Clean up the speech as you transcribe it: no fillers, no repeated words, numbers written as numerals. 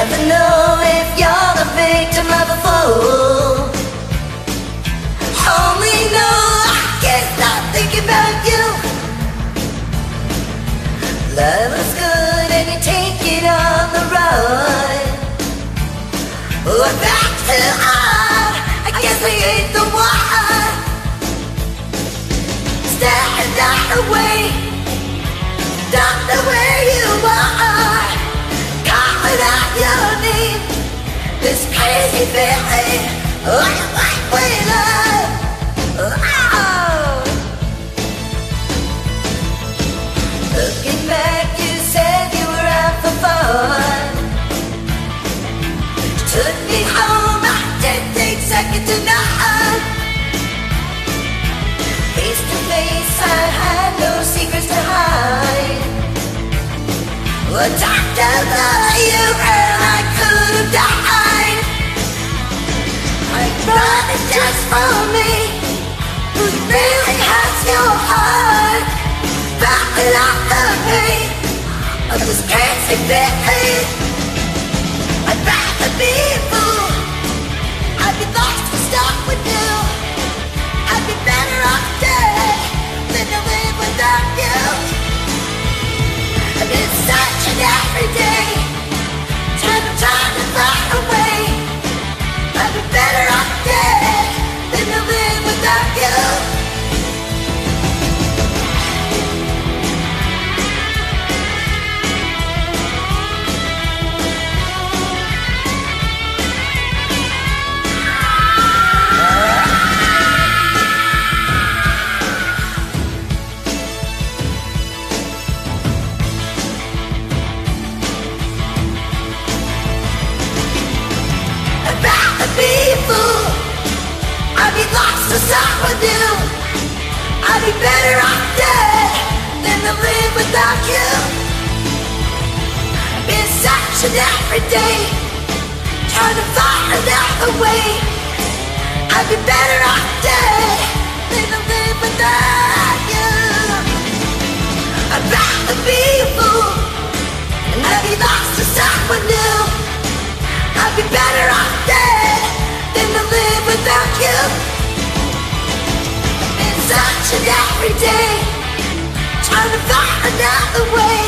never know if you're the victim of a fool. Only know I can't stop thinking about you. Love is good and you take it on the road. We're back to hard, I guess we ain't the one. Stand out away, don't know where you are. Calling out your name, this crazy feeling. Like we love. Oh. Looking back, you said you were out for fun. Took me home, I didn't take second to none. Face to face, I had no secrets to hide. Well, talked about you and I could have died. I brought it just for me, who really has your heart. Backing out the pain of this crazy feeling. I'd rather be a fool, I'd be lost to start with you. I'd be better off dead than to live without you. And it's such an everyday, time to fly away. I'd be better off dead than to live without you. I'd be lost to start with you. I'd be better off dead than to live without you. It's such an everyday, trying to find another way. I'd be better off dead than to live without you. I'd rather be a fool, and I'd be lost to start with you. I'd be better off dead than to live without you. It's such an everyday, trying to find another way.